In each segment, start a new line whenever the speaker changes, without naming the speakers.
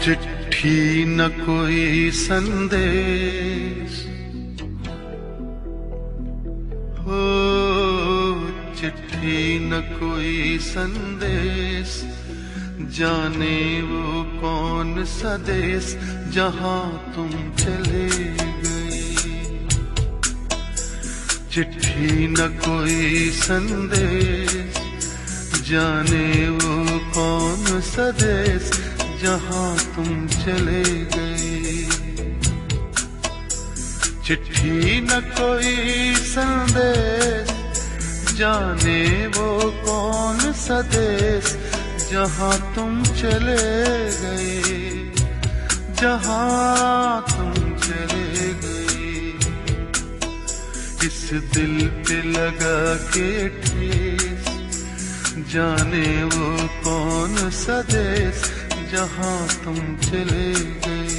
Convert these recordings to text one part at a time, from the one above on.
चिट्ठी न कोई संदेश, हो चिट्ठी न कोई संदेश, जाने वो कौन सा देश जहां तुम चले गए। चिट्ठी न कोई संदेश, जाने वो कौन सा देश जहां तुम चले गए। चिट्ठी न कोई संदेश, जाने वो कौन सा देश जहां तुम चले गए, जहां तुम चले गए। इस दिल पे लगा के ठेस, जाने वो कौन सा देश जहां तुम चले गए।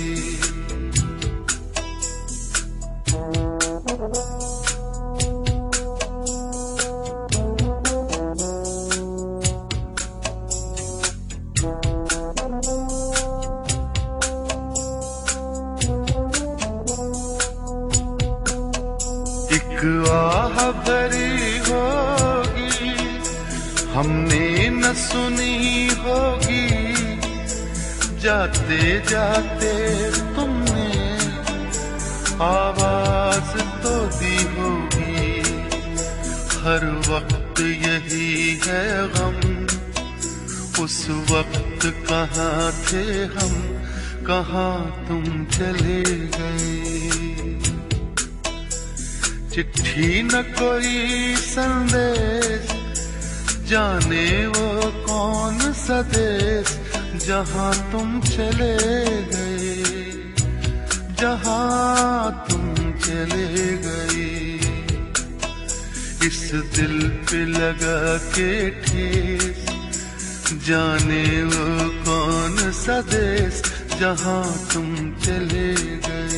एक आह भरी होगी, हमने न सुनी होगी, जाते जाते तुमने आवाज तो दी होगी। हर वक्त यही है गम, उस वक्त कहाँ थे हम, कहाँ तुम चले गए। चिट्ठी न कोई संदेश, जाने वो कौन सा देश जहां तुम चले गए, जहां तुम चले गए। इस दिल पे लगा के ठेस, जाने वो कौन सा देश जहां तुम चले गए।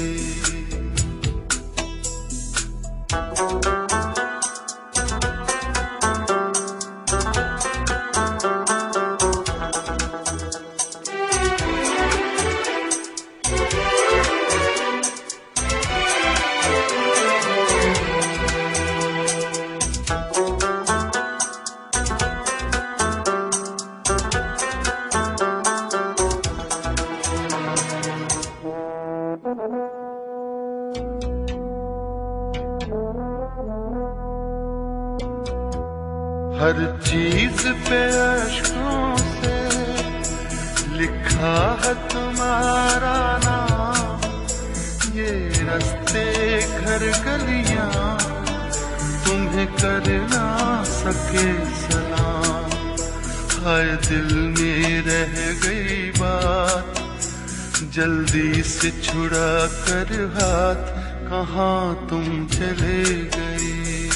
हर चीज पे अश्कों से लिखा है तुम्हारा नाम, ये रास्ते घर गलियां तुम्हें कर ना सके सलाम। हाय दिल में रह गई बात, जल्दी से छुड़ा कर हाथ, कहाँ तुम चले गए।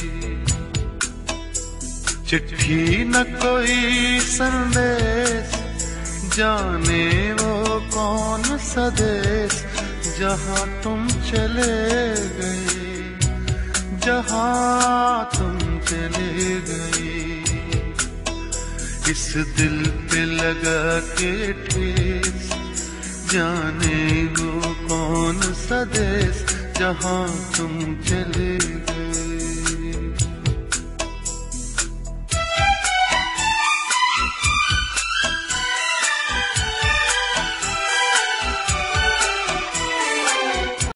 चिट्ठी न कोई संदेश, जाने वो कौन सा देश जहां तुम चले गए, जहां तुम चले गए। इस दिल पे लगा के ठेस, जाने वो कौन सा देश जहां तुम चले गए।